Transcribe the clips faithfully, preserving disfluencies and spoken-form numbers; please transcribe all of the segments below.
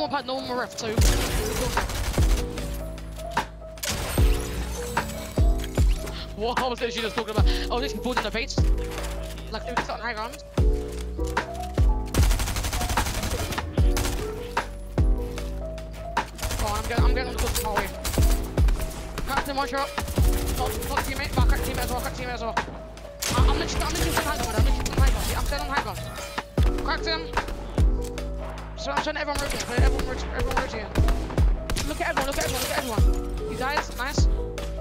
more pad, no more ref, so... What was she just talking about? Oh, this is board in the face. Like, dude, it's on high ground. Oh, I'm getting, I'm getting on the good far away. Cracked him, one shot. Not, not teammate, but I cracked teammate as well, cracked teammate as well. I, I'm literally, I'm literally on high ground, I'm literally on high ground. Yeah, I'm staying on high ground. Cracked him. So I'm trying everyone rotating, everyone rotating, everyone rotating. Look at everyone, look at everyone, look at everyone. You guys, nice.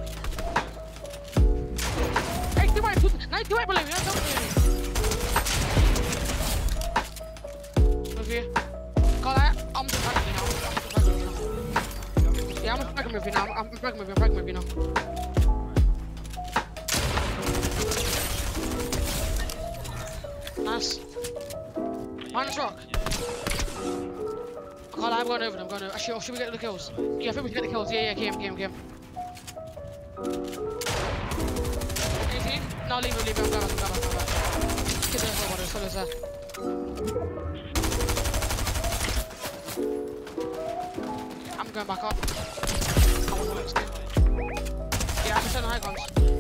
Hey, do right, no, do right below me, don't believe me. Move here. Call that, I'm just dragging you now, I'm just dragging you now. Yeah, I'm just dragging with you now, I'm dragging with you, I'm dragging with you now. Nice. Minus rock. I can't lie, I'm going over them, I'm going over. Actually, should we get the kills? Yeah, I think we can get the kills. Yeah, yeah, game, game, game. eighteen? No, leave him, leave him, I'm going back, I'm going back, I'm going back. Get there, everybody, as well as that. I'm going back up. I want the next game. Yeah, I'm just on high guns.